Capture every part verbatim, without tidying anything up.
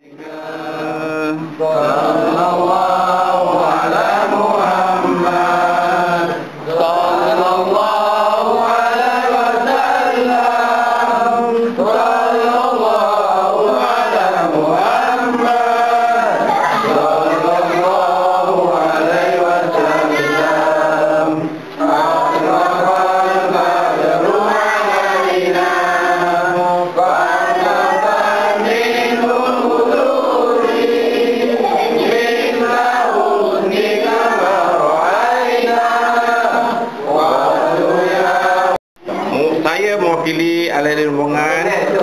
Sallallahu ala Muhammad, sallallahu alaihi wasallam, sallallahu ala Muhammad, sallallahu alaihi wasallam. Asrafal badru alaina wa anatan minul huduri mithla husnika ma ra'ayna wa duya. Saya mewakili Al-Aidil Rombongan,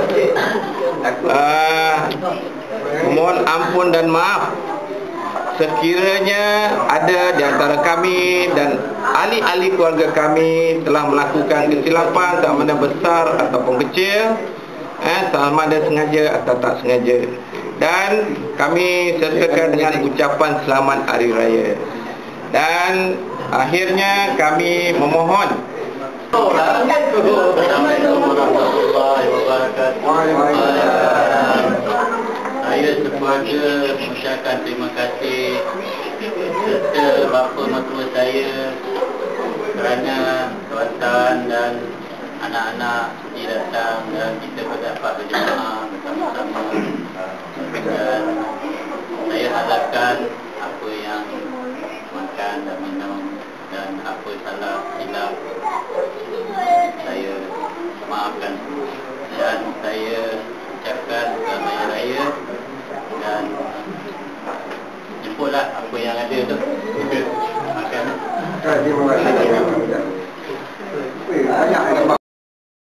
uh, mohon ampun dan maaf sekiranya ada di antara kami dan ahli-ahli keluarga kami telah melakukan kesilapan sama ada besar ataupun kecil, eh, sama ada sengaja atau tak sengaja, dan kami sertakan dengan ucapan selamat Hari Raya. Dan akhirnya kami memohon Assalamualaikum warahmatullahi wabarakatuh. Saya sekeluarga mengucapkan terima kasih serta bapa mertua saya kerana tuan-tuan dan anak-anak sudi datang dan kita berdapat berjemaah bersama-sama. Dan saya harapkan apa yang makan dan minum dan apa salah silap saya maafkan, dan saya ucapkan selamat Hari Raya dan jemputlah apa yang ada tu. Makan. Terima kasih.